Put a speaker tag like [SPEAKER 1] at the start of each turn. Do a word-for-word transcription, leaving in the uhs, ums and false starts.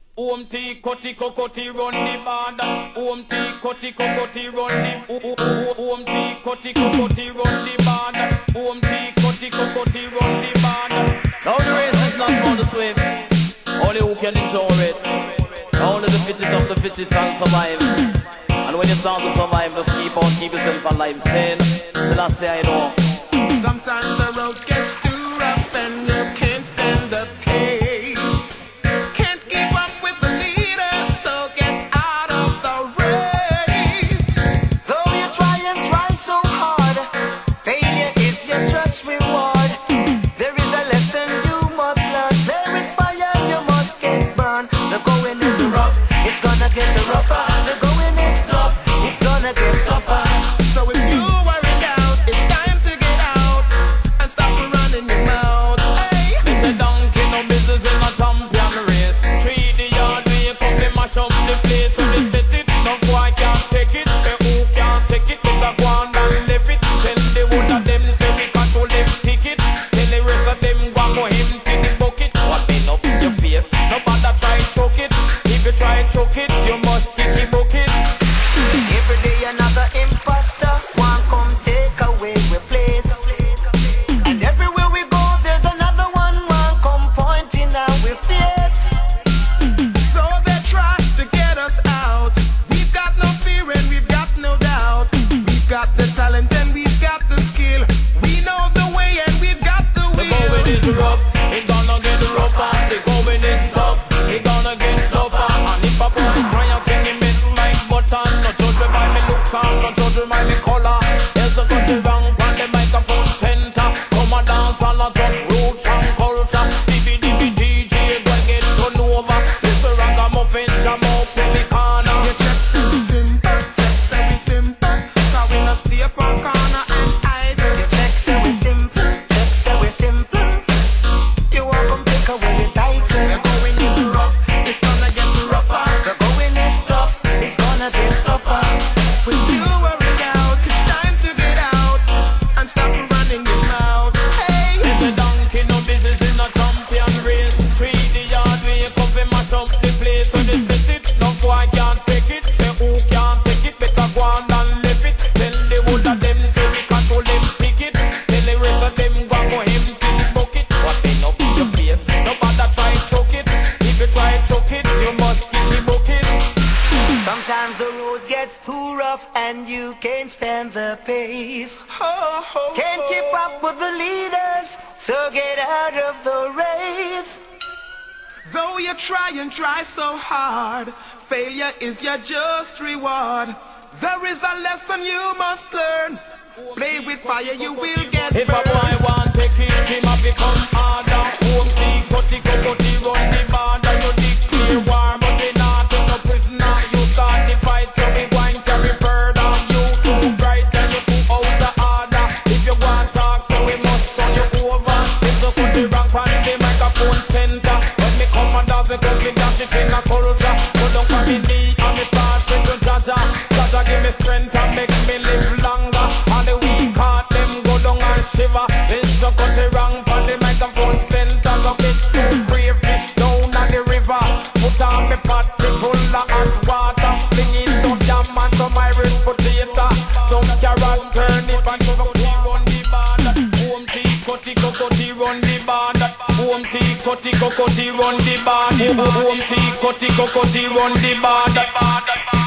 [SPEAKER 1] Home tea, cutty, cocotti, run the band. Home tea, cutty, cocotti, run the. Home tea, cutty, cocotti, run the band. Home tea, cutty, cocotti, run the band. Now the race is not for the swift, only who can enjoy it. Only the fittest of the fittest can survive. And when you start to survive, just keep on, keep yourself alive. Sin, till I say I know.
[SPEAKER 2] Sometimes the road gets too rough and you can't stand the pace. Can't keep up with the leaders, so get out of the race.
[SPEAKER 3] Though you try and try so hard, failure is your just reward. There is a lesson you must learn. There is fire, you must get burned. The going is rough, it's gonna get rougher. The going is tough, it's gonna get tougher.
[SPEAKER 2] So if you worry out, it's time to get out and stop running your mouth. Hey.
[SPEAKER 1] Mister Donkey, no business in a champion race. Three the yard, we come to mash up the place. So they set it, no boy can't take it. Say who can't take it, they got one and left it. Tell the one of them, say we control them ticket. Tell the rest of them, go go him to the bucket. What been up in your face? Nobody try choke it. If you try choke it, you must kick the bucket.
[SPEAKER 3] Every day another imposter one come take away we place. And everywhere we go there's another one one come pointing out we face.
[SPEAKER 2] Though they try to get us out, we've got no fear and we've got no doubt. We've got the talent and we've got the skill. We know the way and we've got the
[SPEAKER 1] The
[SPEAKER 2] will.
[SPEAKER 1] going is rough, it's gonna get rougher. The going is tough, it's gonna get tougher. And if I put the triumph in the middle like button, no judge me by me looks and no judge me by me color. There's a cut the wrong on the microphone center. Come and dance and not just roots and culture. D V D V D J, go get turned over. This a ragamuffin jam up in the corner.
[SPEAKER 2] Your checks say we simple, checks say we simple. Cause we no stay for corner and hide.
[SPEAKER 3] Your flex say we simple, flex say we simple. You want come take away the title.
[SPEAKER 2] The going is rough, it's gonna get rougher.
[SPEAKER 3] The going is tough, it's gonna get tougher.
[SPEAKER 2] When you worry out, it's time to get out and stop running your mouth. Hey,
[SPEAKER 1] Mister Donkey, no business in a champion race. Three the yard, we come to mash up the place. So they set it, no boy can't take it. Say who can't take it, better go on and left it. Tell the whole of them, say we control them ticket. Tell the rest of them, go go him to the bucket. What been up in your face? Nobody try choke it. If you try choke it, you must kick the bucket.
[SPEAKER 3] Sometimes the road gets too rough and you can't stand the pace.
[SPEAKER 2] ho, ho,
[SPEAKER 3] Can't keep
[SPEAKER 2] ho.
[SPEAKER 3] up with the leaders, so get out of the race.
[SPEAKER 2] Though you try and try so hard, failure is your just reward. There is a lesson you must learn. Play with fire, you will get
[SPEAKER 1] If a
[SPEAKER 2] burned.
[SPEAKER 1] boy want take it, him a become harder. Home tea, cutty, cocotti, run the border. You declare war, but they not to no prisoner. You start the fight, so we going carry further. You too bright and you too out the order. If you want talk, so we must turn you over. If you put the rank on the microphone center, when me come and dance, because we dash it in a culture. Go down for me knee and me start with the Jaja. Jaja give me strength and make me live longer. And the weak heart them go down and shiver. It's the cut the wrong on the microphone center. So fish to free fish down at the river. Put on me pot full of hot water. Sing in some jam and some Irish potato. Some carrot turnip and some tea run the band. Home tea, cutty, cocotti run the band. Home tea, cutty, cocotti run the band. Home tea, cutty, cocotti run the band.